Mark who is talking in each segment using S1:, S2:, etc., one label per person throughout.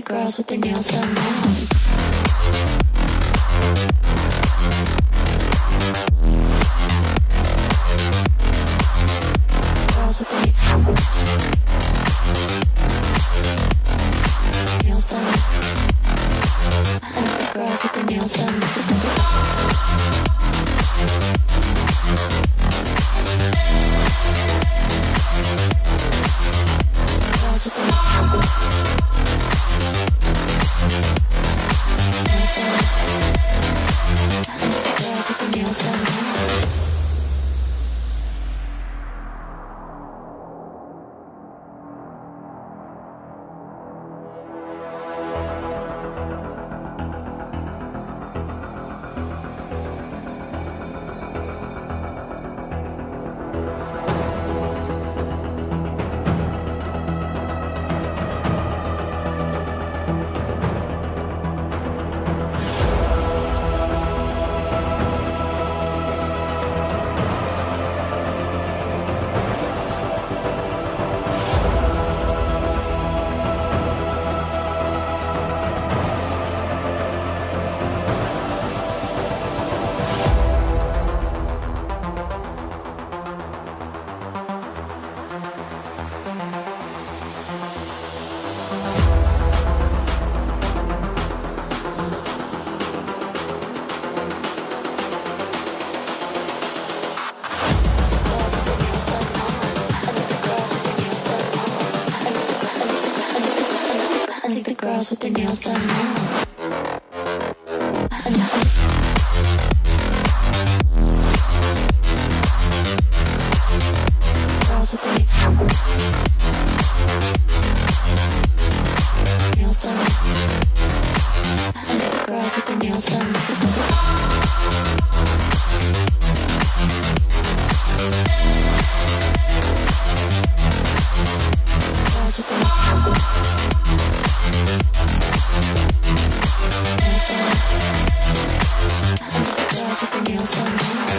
S1: girls with their nails done now. Girls with their nails done. I like the girls with their nails done. Girls with their nails done. Girls with their nails done now. Girls with their nails done. I like the girls with their nails done. Girls with their nails done.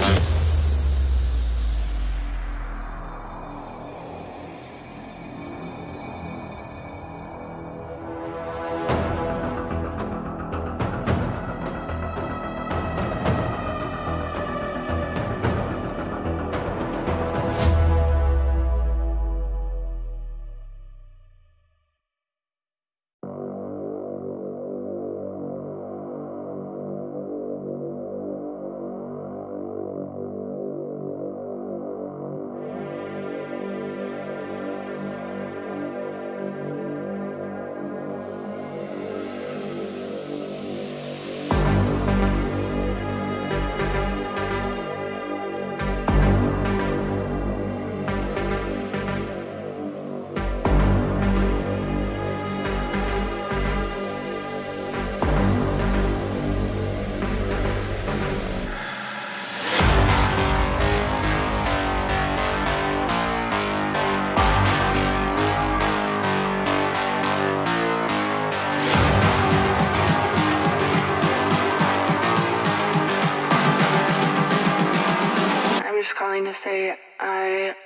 S2: Calling to say I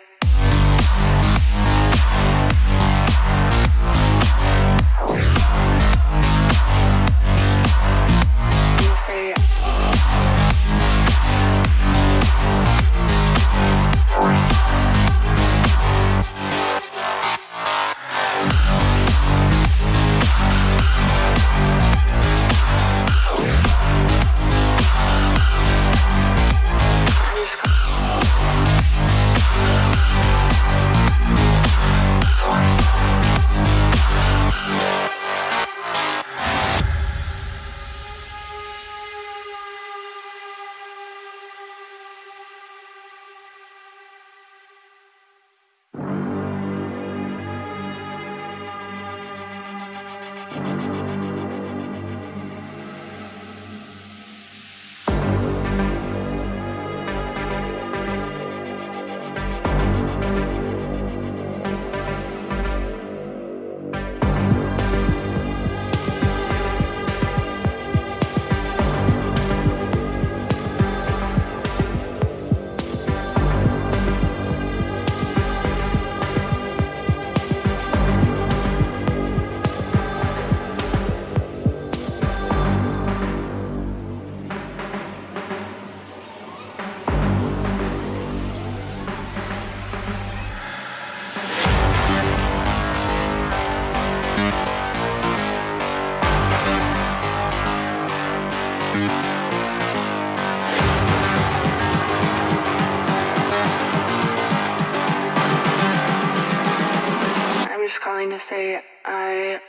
S2: kinda say I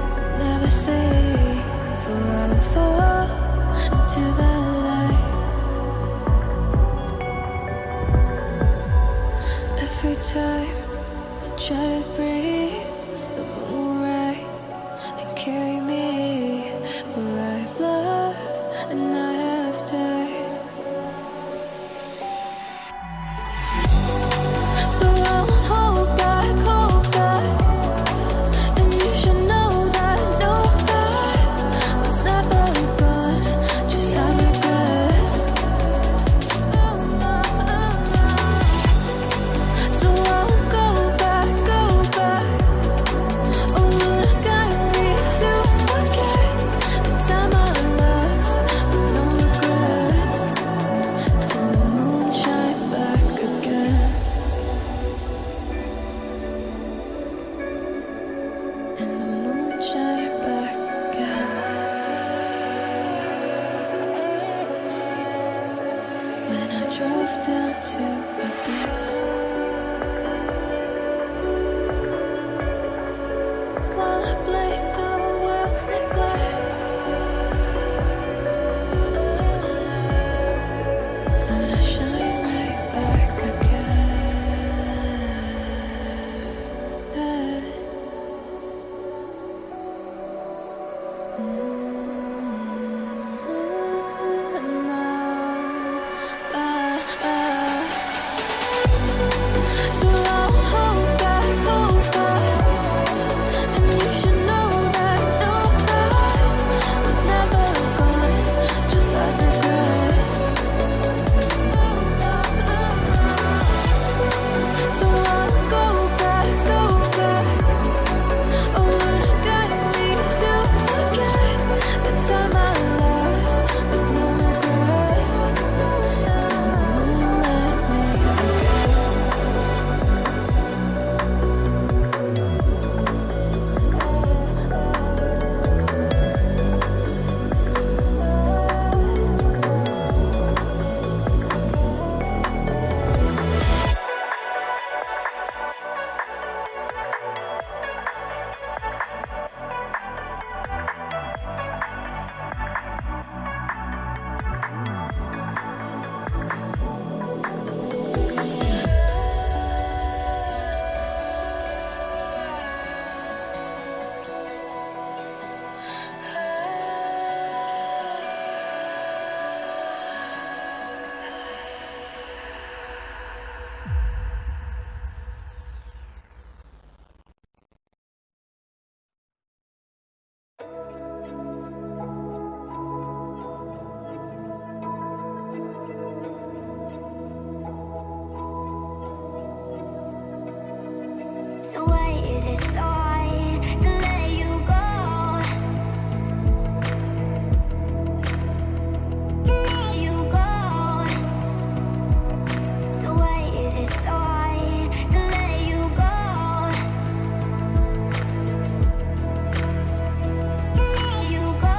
S1: to the light. try to breathe, the moon will rise and carry me. For I've loved and I have died. So I won't hold back, hold back. And you should know that, was never gone, just have regrets. So I won't go back, go back. Oh, would I guide me to forget the time I lost with no regrets? And the moon shine back again. And the moon shine back again. When I drove down to Abyss, while I blame the world's neglect, then I shine right back again. So I won't hold back, hold back. And you should know that, was never gone, just like regrets. So I won't go back, go back. Oh, would I guide me to forget the time I lost with no regrets? And the moon let me So why is it so hard to let you go? To let you go. So why is it so hard to let you go? To let you go.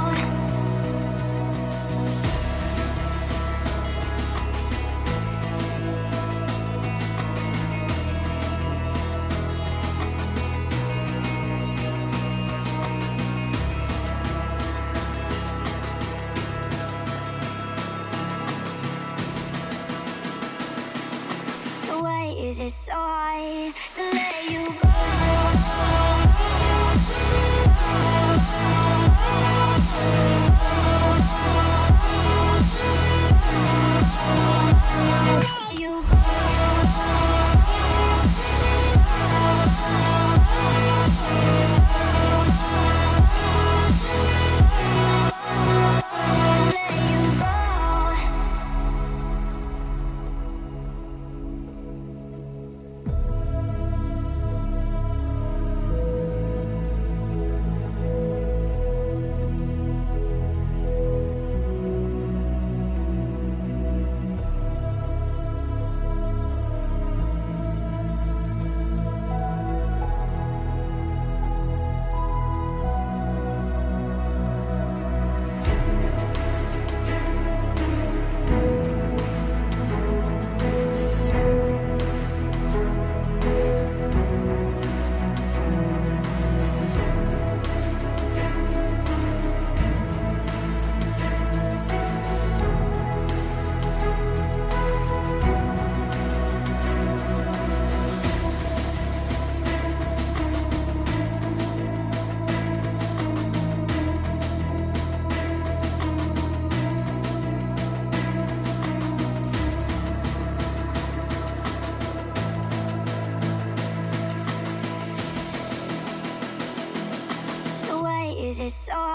S1: So why is it so hard to let you go? Let you go. It's all